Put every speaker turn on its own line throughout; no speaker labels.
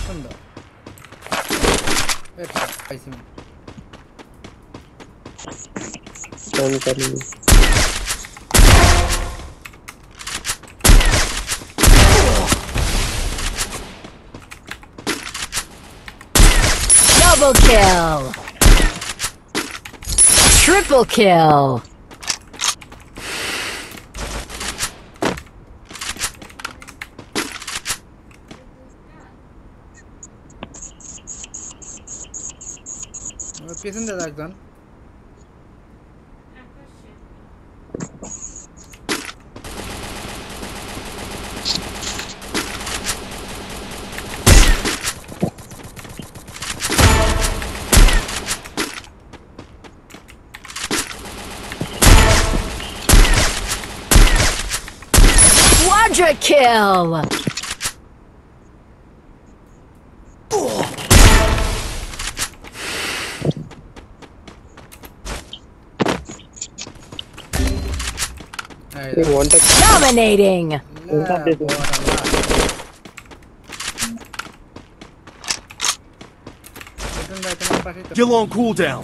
Anda. Paisi.
Turn करेंगे.
Double kill. Triple kill.
Kesin de lakdan.
Quadra kill. Dominating.
Still on cooldown.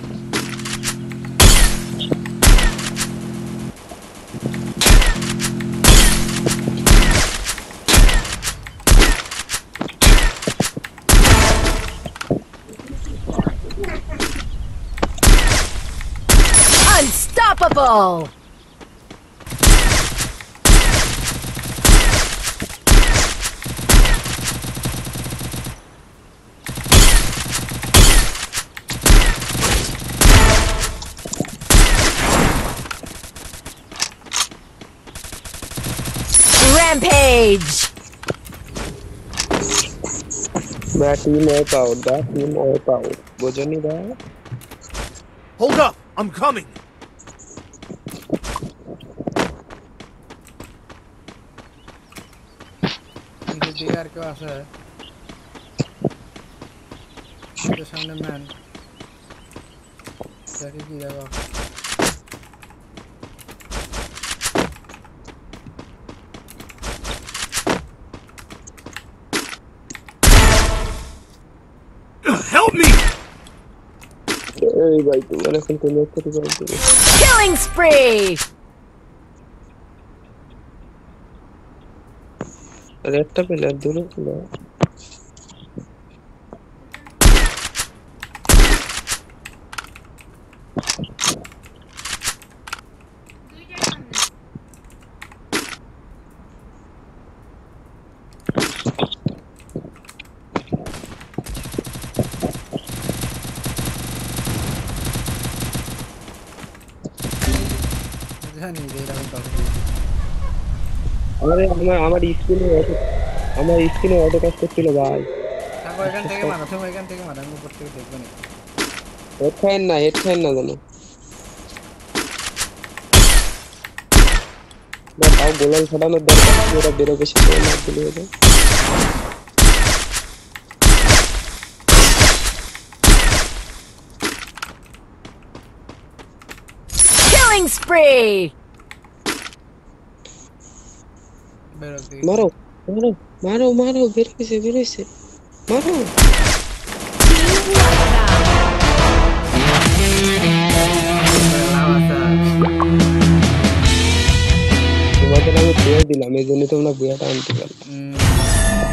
Unstoppable. Rampage!
That team wipe out. That team wipe out. Bojani da.
Hold up! I'm coming!
DDR के पास है तो सामने man जाके की जगह
Help me!
Hey, भाई तुम्हारे सुन के मैं तो बोलती हूँ.
Killing spree!
रेड पे लड़ दूँ ना.
नहीं दे रहा हूँ
अरे हमारी स्किन ऑटो कास्ट करते लो भाई.
थाको एकान থেকে মারা তুমি এখান থেকে মারা আমি উপর থেকে দেখব না
হেড খায় না জানো. না তাও গোলাল ফাটানোর দরকার ওরা বেরোবে সেটা না দিলে হবে.
Killing spree!
मारो बेर से मारो তোমাদের আমি বুয়া দিলাম এই জন্য তোমরা বুয়াটা আনতে পারলে